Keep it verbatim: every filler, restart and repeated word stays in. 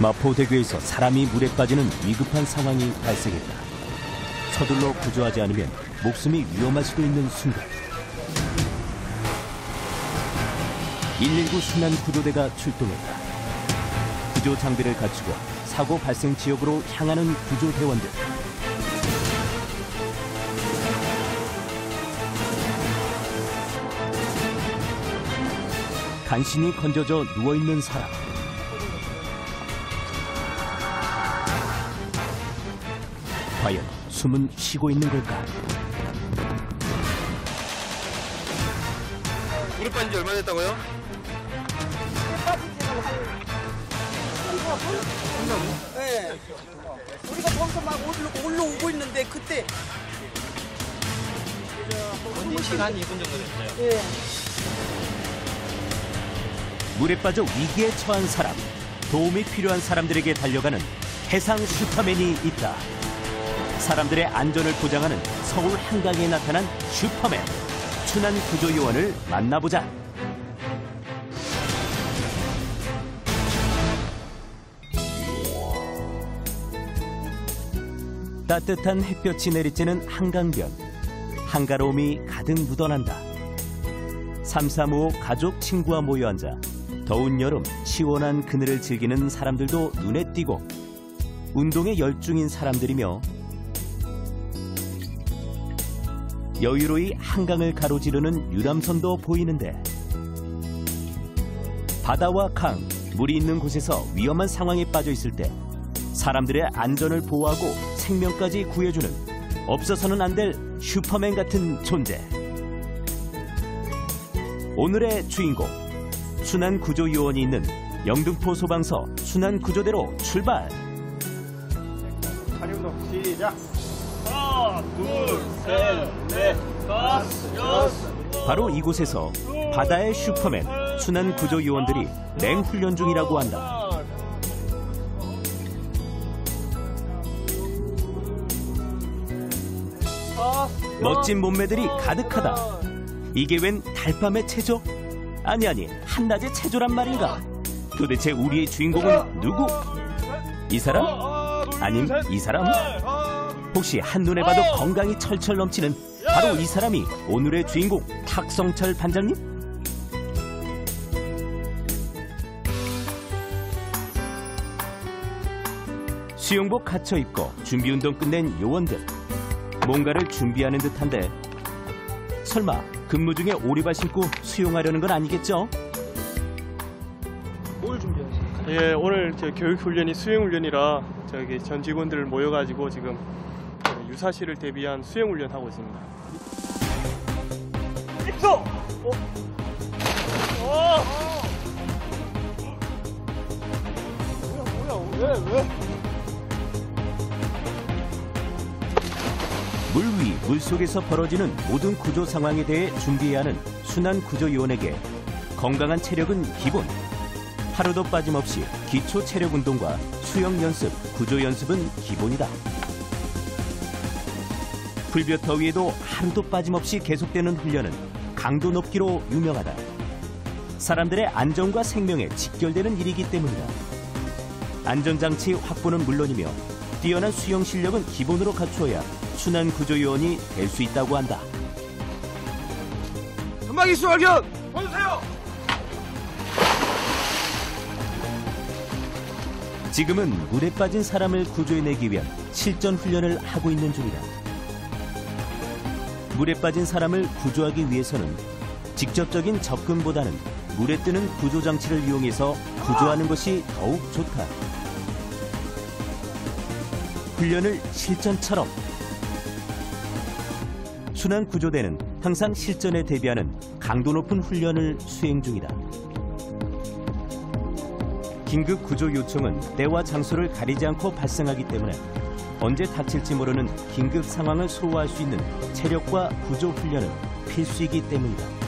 마포대교에서 사람이 물에 빠지는 위급한 상황이 발생했다. 서둘러 구조하지 않으면 목숨이 위험할 수도 있는 순간. 일일구 순환구조대가 출동했다. 구조 장비를 갖추고 사고 발생 지역으로 향하는 구조대원들. 간신히 건져져 누워있는 사람. 과연 숨은 쉬고 있는 걸까? 물에 빠진 지 얼마 됐다고요? 네. 우리가 거기서 막 올라, 올라오고 있는데 그때 한 시간 이 분 정도 됐어요. 네. 물에 빠져 위기에 처한 사람, 도움이 필요한 사람들에게 달려가는 해상 슈퍼맨이 있다. 사람들의 안전을 보장하는 서울 한강에 나타난 슈퍼맨, 순환구조요원을 만나보자. 따뜻한 햇볕이 내리쬐는 한강변. 한가로움이 가득 묻어난다. 삼삼오오 가족 친구와 모여 앉아 더운 여름 시원한 그늘을 즐기는 사람들도 눈에 띄고, 운동에 열중인 사람들이며 여유로이 한강을 가로지르는 유람선도 보이는데, 바다와 강, 물이 있는 곳에서 위험한 상황에 빠져 있을 때 사람들의 안전을 보호하고 생명까지 구해주는 없어서는 안 될 슈퍼맨 같은 존재. 오늘의 주인공, 순환구조요원이 있는 영등포 소방서 순환구조대로 출발. 자리운동 시작. 하나, 둘, 셋, 넷, 다섯, 여섯. 바로 이곳에서 바다의 슈퍼맨, 순환구조요원들이 맹훈련 중이라고 한다. 멋진 몸매들이 가득하다. 이게 웬 달밤의 체조? 아니 아니, 한낮의 체조란 말인가? 도대체 우리의 주인공은 누구? 이 사람? 아님 이 사람? 혹시 한눈에 봐도 건강이 철철 넘치는 바로 이 사람이 오늘의 주인공 탁성철 반장님? 수영복 갖춰 입고 준비운동 끝낸 요원들. 뭔가를 준비하는 듯한데, 설마 근무 중에 오리발 신고 수영하려는 건 아니겠죠? 뭘 준비하세요? 예, 오늘 저 교육훈련이 수영훈련이라 저기 전 직원들 모여가지고 지금 유사시를 대비한 수영훈련 하고 있습니다. 입소! 어? 어! 뭐야, 뭐야, 왜, 왜? 물 위, 물 속에서 벌어지는 모든 구조 상황에 대해 준비해야 하는 순환구조요원에게 건강한 체력은 기본. 하루도 빠짐없이 기초 체력 운동과 수영 연습, 구조 연습은 기본이다. 불볕 더위에도 하루도 빠짐없이 계속되는 훈련은 강도 높기로 유명하다. 사람들의 안전과 생명에 직결되는 일이기 때문이다. 안전장치 확보는 물론이며 뛰어난 수영 실력은 기본으로 갖추어야 순환구조요원이 될 수 있다고 한다. 전방위 수학연 보여주세요. 지금은 물에 빠진 사람을 구조해내기 위한 실전 훈련을 하고 있는 중이다. 물에 빠진 사람을 구조하기 위해서는 직접적인 접근보다는 물에 뜨는 구조장치를 이용해서 구조하는 것이 더욱 좋다. 훈련을 실전처럼. 순환구조대는 항상 실전에 대비하는 강도 높은 훈련을 수행 중이다. 긴급 구조 요청은 때와 장소를 가리지 않고 발생하기 때문에 언제 닥칠지 모르는 긴급 상황을 소화할 수 있는 체력과 구조 훈련은 필수이기 때문이다.